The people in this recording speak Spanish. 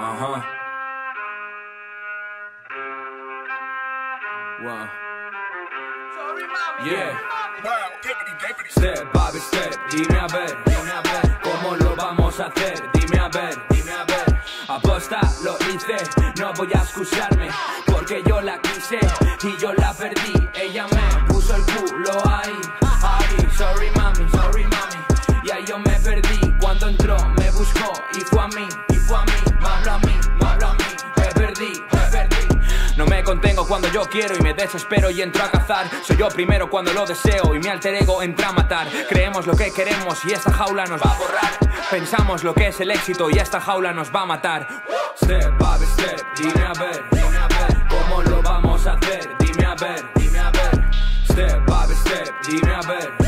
Ajá. Wow. Yeah. Step by step, dime a ver, cómo lo vamos a hacer, dime a ver. Aposta, lo hice, no voy a excusarme, porque yo la quise y yo la perdí. Ella me puso el culo ahí. Sorry mami, y ahí yo me perdí. Cuando entró me buscó y fue a mí, me habló a mí, me perdí. No me contengo cuando yo quiero y me desespero y entro a cazar. Soy yo primero cuando lo deseo y mi alter ego entra a matar. Creemos lo que queremos y esta jaula nos va a borrar. Pensamos lo que es el éxito y esta jaula nos va a matar. Step by step, dime a ver, cómo lo vamos a hacer, dime a ver. Step by step, dime a ver,